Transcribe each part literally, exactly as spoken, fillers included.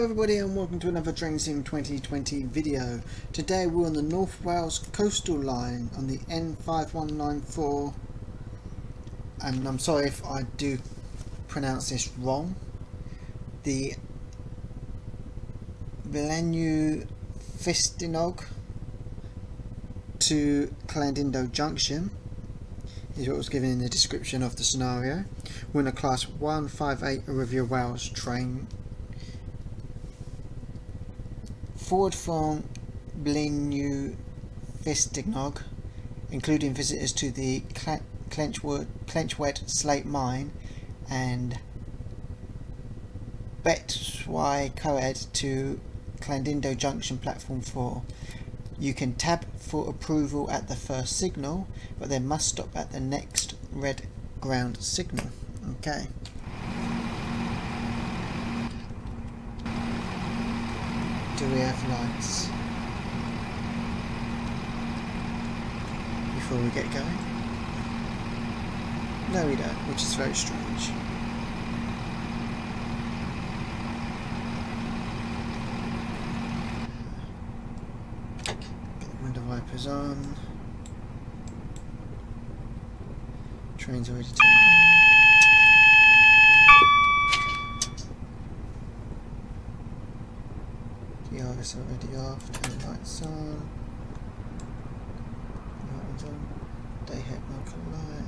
everybody and welcome to another Train Sim twenty twenty video. Today we're on the North Wales coastal line on the N five one nine four, and I'm sorry if I do pronounce this wrong. The Blaenau Festiniog to Llandinno Junction is what was given in the description of the scenario. We're in a class one five eight Arabia Wales train. Forward from Blaenau Festiniog, including visitors to the Clenchwood, Clenchwet Slate Mine and Betway Coed to Llandinno Junction Platform four. You can tab for approval at the first signal, but then must stop at the next red ground signal. Okay. Do we have lights before we get going? No, we don't, which is very strange. Get the window wipers on. Train's already turned on. The R is already off, turn the lights on. That one's on. Day head marker light.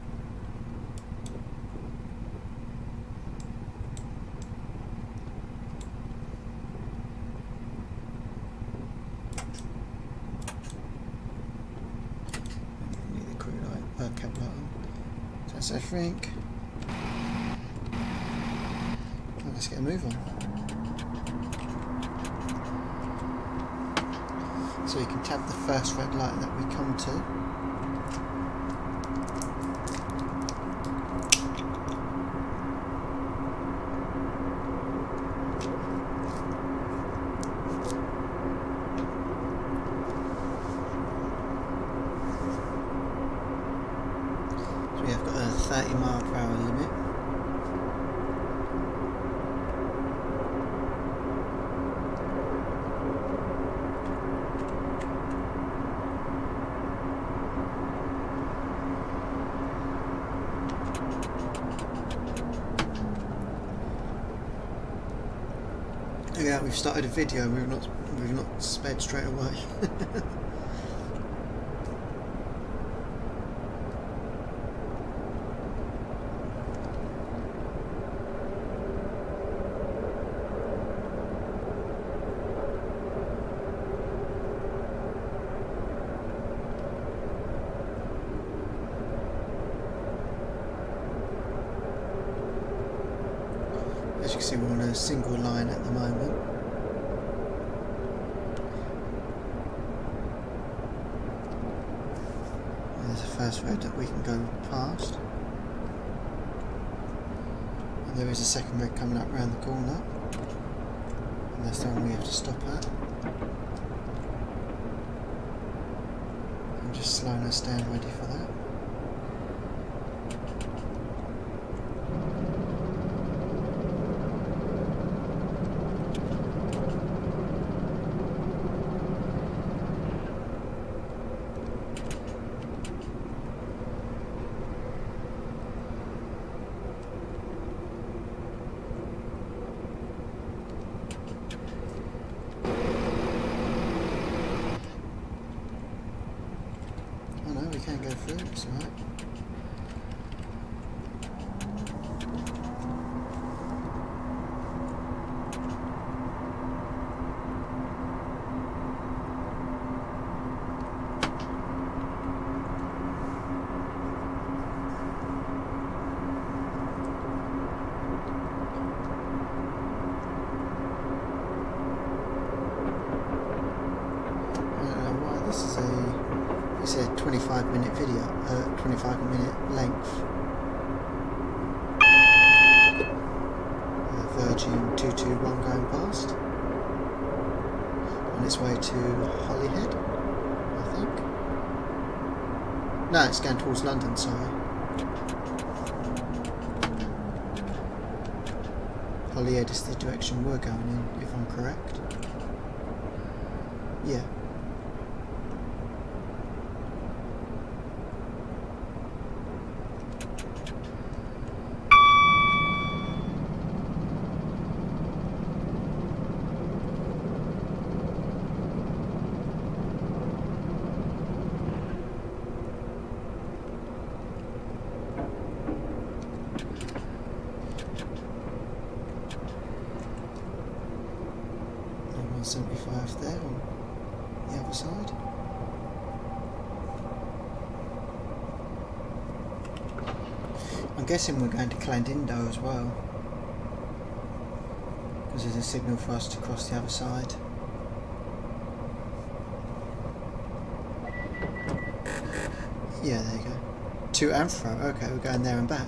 Need the crew light, uh, cap light on. So that's everything. Well, let's get a move on. So you can tap the first red light that we come to. So we have got a thirty mile per hour limit. Yeah, we've started a video. We've not we've not sped straight away. As you can see, we're on a single line at the moment. There's a first road that we can go past. And there is a second road coming up round the corner. And that's the one we have to stop at. I'm just slowing us down, ready for that. We can go through, it's alright. I don't know why this is a It's a twenty-five minute video, uh, twenty-five minute length. Uh, Virgin two two one going past. On its way to Holyhead, I think. No, it's going towards London, sorry. Holyhead is the direction we're going in, if I'm correct. Yeah. one seventy-five there on the other side. I'm guessing we're going to Clandindo as well, because there's a signal for us to cross the other side. Yeah, there you go. To and fro. Okay, we're going there and back.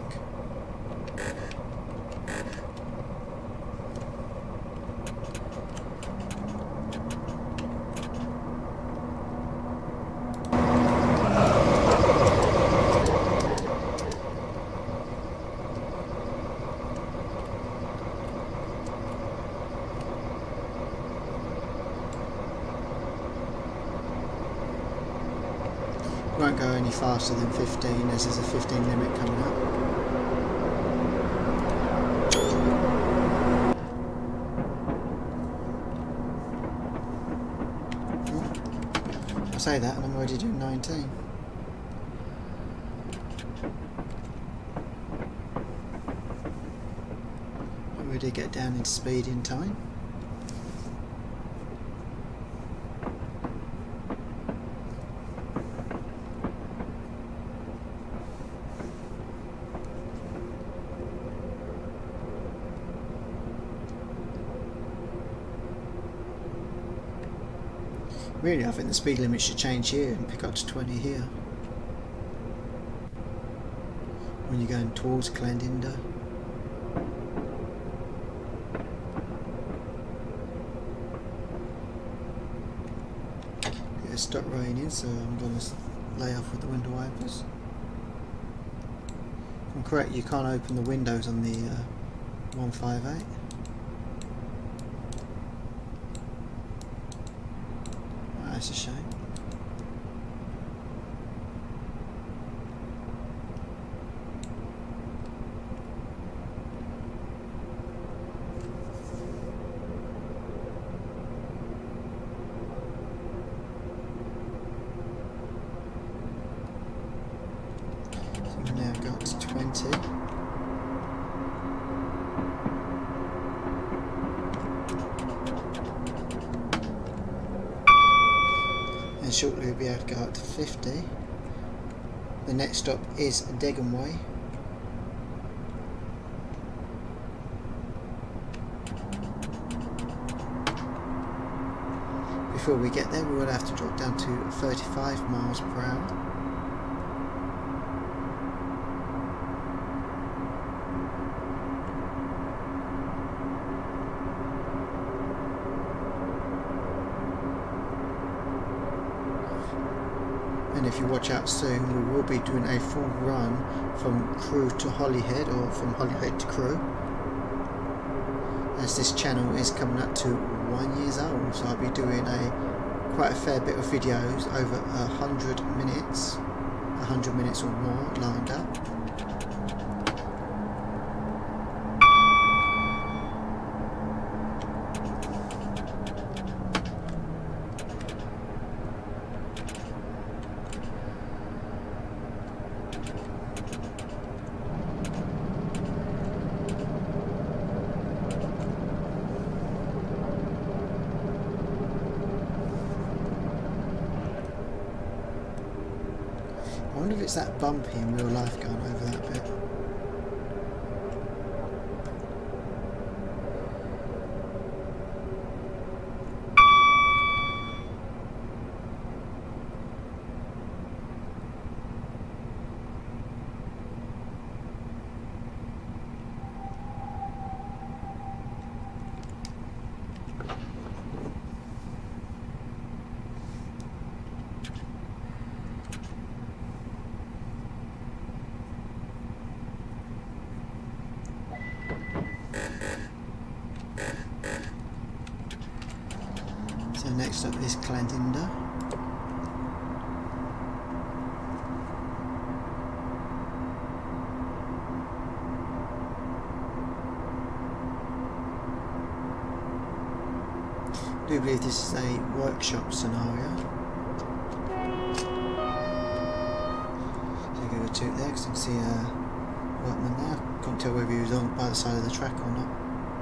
Won't go any faster than fifteen, as there's a fifteen limit coming up. Oh, I say that and I'm already doing nineteen. I really get down into speed in time. Really, I think the speed limit should change here and pick up to twenty here when you're going towards Clandindo. It's stopped raining, so I'm going to lay off with the window wipers. If I'm correct, you can't open the windows on the uh, one fifty-eight. That's a shame. So we've now got to twenty. Shortly we'll be able to go up to fifty. The next stop is Deggan Way. Before we get there, we will have to drop down to thirty-five miles per hour. And if you watch out soon, we will be doing a full run from Crewe to Holyhead, or from Holyhead to Crewe, as this channel is coming up to one years old. So I'll be doing a quite a fair bit of videos, over a hundred minutes, a hundred minutes or more lined up. I wonder if it's that bumpy in real life going over that bit. next up is Clandinda. I do believe this is a workshop scenario. So I give a toot there because I can see a workman there. I can't tell whether he was on by the side of the track or not.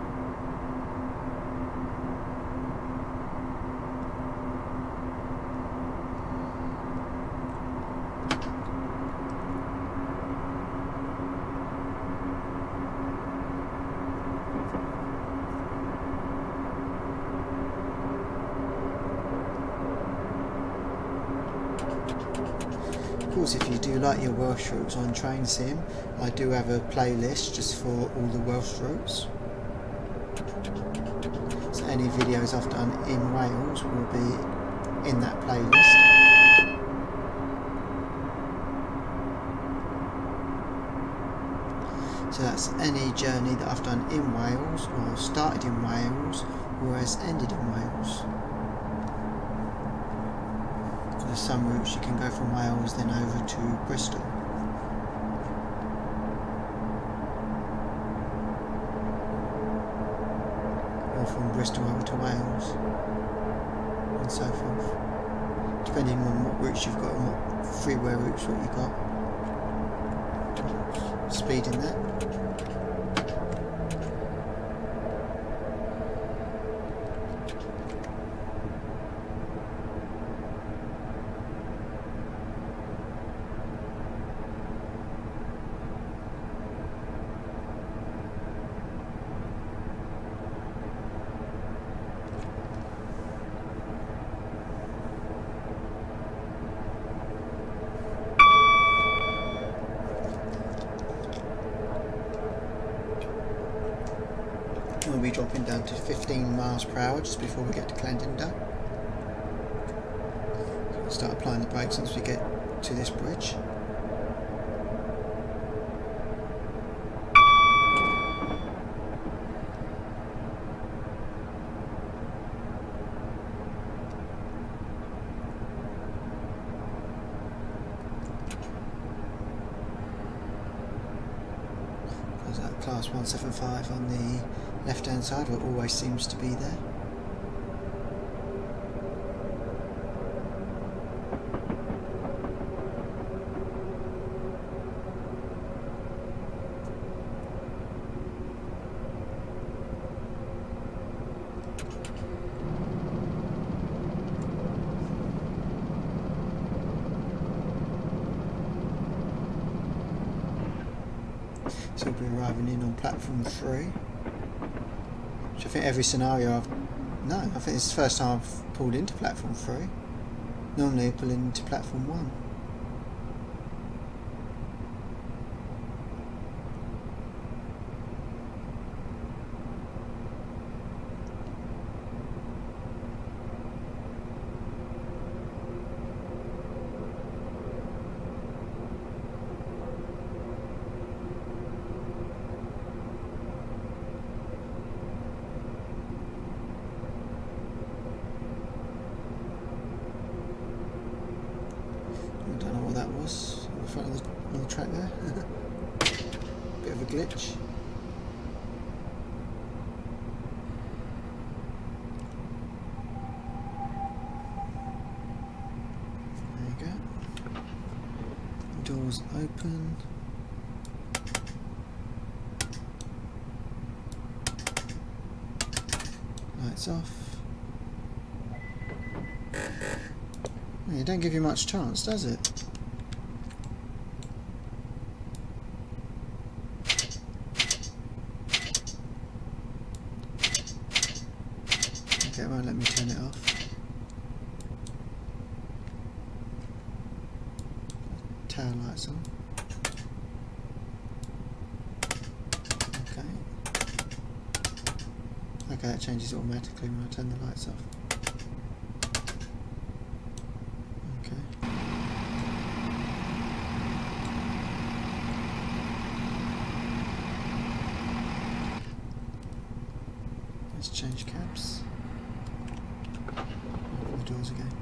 Of course, if you do like your Welsh routes on Train Sim, I do have a playlist just for all the Welsh routes. So any videos I've done in Wales will be in that playlist. So that's any journey that I've done in Wales, or started in Wales, or has ended in Wales. There's some routes you can go from Wales then over to Bristol. Or from Bristol over to Wales. And so forth. Depending on what routes you've got and what freeway routes what you've got. Speed in that. We'll be dropping down to fifteen miles per hour just before we get to Clandinda. We'll start applying the brakes once we get to this bridge. There's that class one seventy-five on the left hand side, where it always seems to be there. So we'll be arriving in on platform three. Which I think every scenario I've... No, I think it's the first time I've pulled into platform three. Normally I pull into platform one. I don't know what that was on the front of the, on the track there. Bit of a glitch. There you go. Doors open. Lights off. It don't give you much chance, does it? Okay, it won't let me turn it off. Tail lights on. Okay. Okay, that changes automatically when I turn the lights off. Let's change cabs. doors again.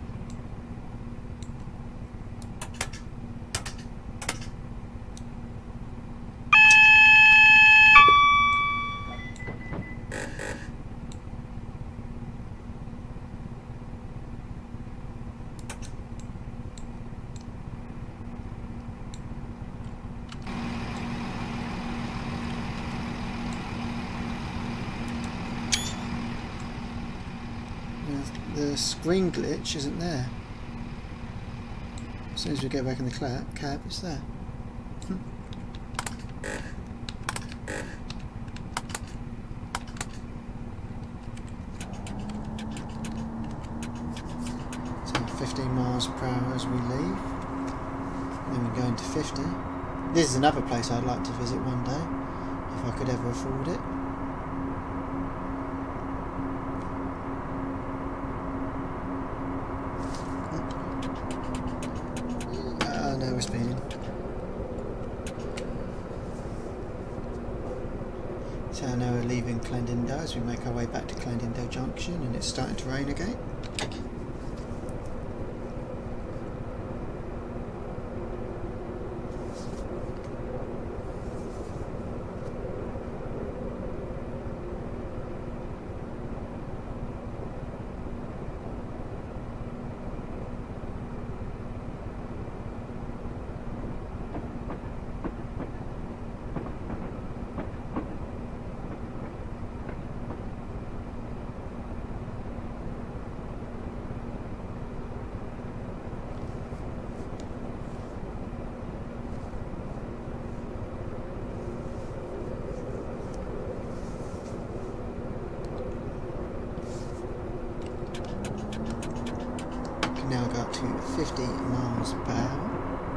The screen glitch isn't there. As soon as we get back in the cab, it's there. So fifteen miles per hour as we leave. Then we go into fifty. This is another place I'd like to visit one day, if I could ever afford it. We're speeding. So now we're leaving Clendindo as we make our way back to Clendindo Junction, and it's starting to rain again. Now go up to fifty miles per hour.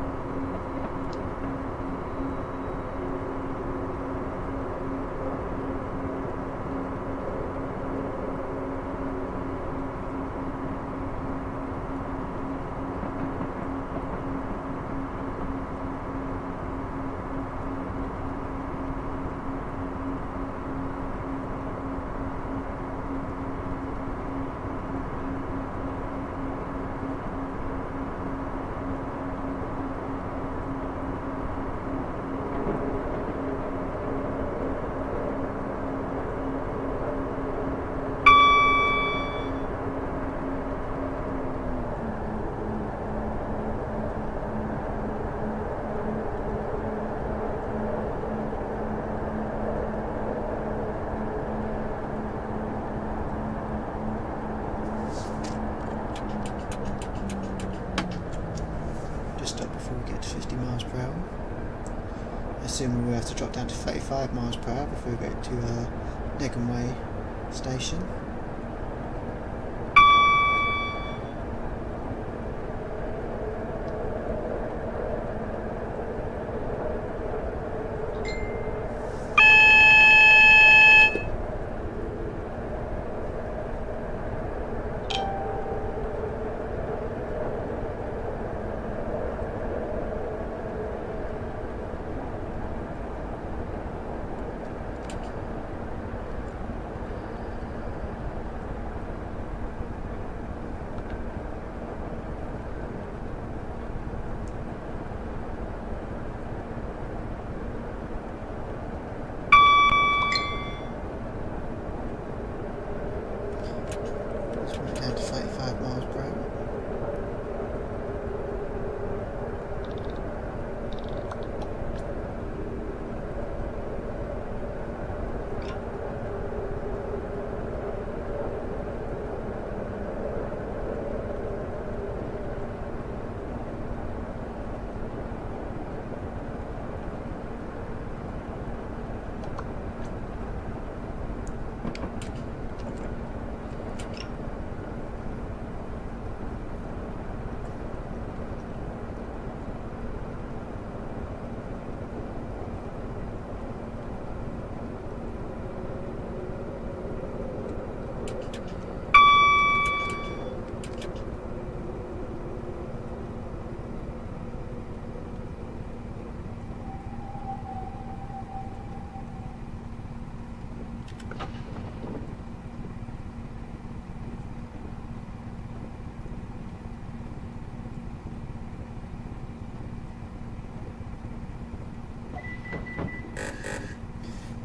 fifty miles per hour. I assume we'll have to drop down to thirty-five miles per hour before we get to uh, Negum Way station.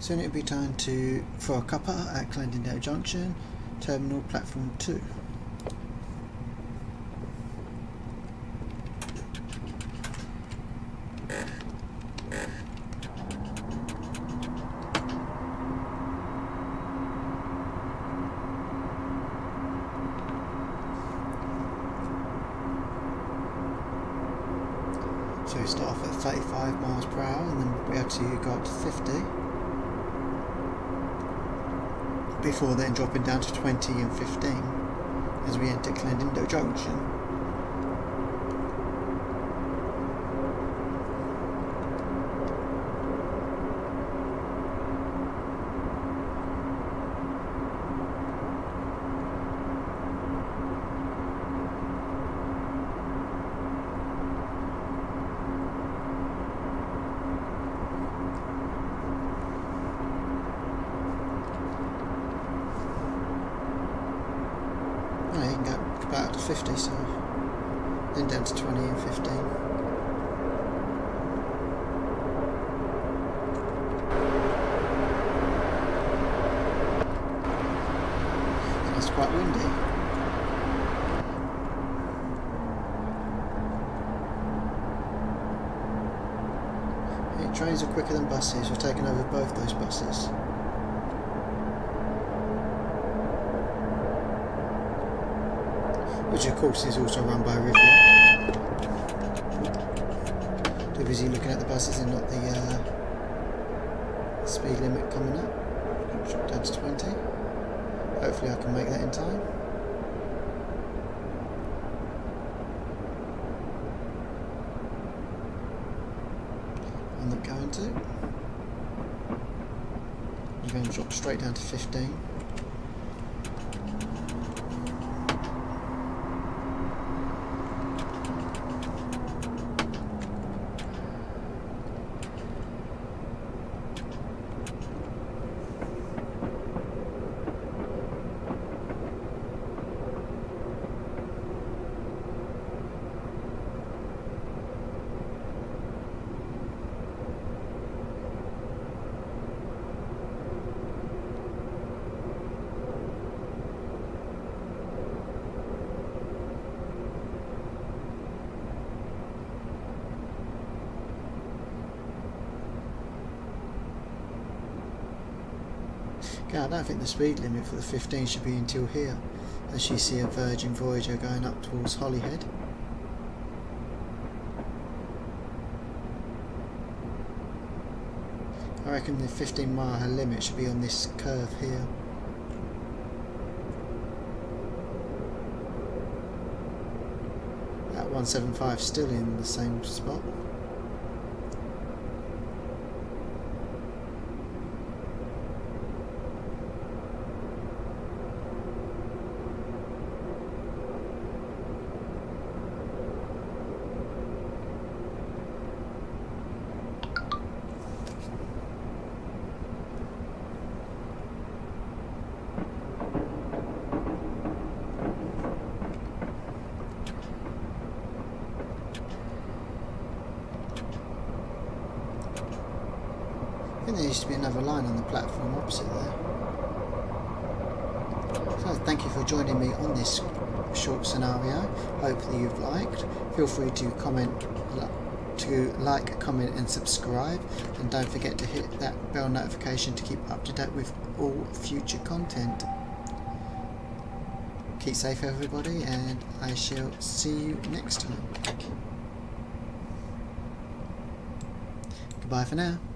Soon it'll be time to for a cuppa at Clandindale Junction, Terminal Platform two. So we start off at thirty-five miles per hour and then we actually go up to fifty. Before then dropping down to twenty and fifteen as we enter Clandindale Junction. You can go about to fifty, so then down to twenty and fifteen. So it's quite windy. Yeah, trains are quicker than buses. We're taking over both those buses. Which of course is also run by Riviera. Too busy looking at the buses and not the uh, speed limit coming up. Drop down to twenty. Hopefully I can make that in time. I'm not going to. I'm going to drop straight down to fifteen. Yeah, I don't think the speed limit for the fifteen should be until here, as you see a Virgin Voyager going up towards Holyhead. I reckon the fifteen mile limit should be on this curve here. At one seventy-five still in the same spot. I think there used to be another line on the platform opposite there. So thank you for joining me on this short scenario. Hopefully you've liked. Feel free to comment, to like, comment and subscribe, and don't forget to hit that bell notification to keep up to date with all future content. Keep safe everybody, and I shall see you next time. Goodbye for now.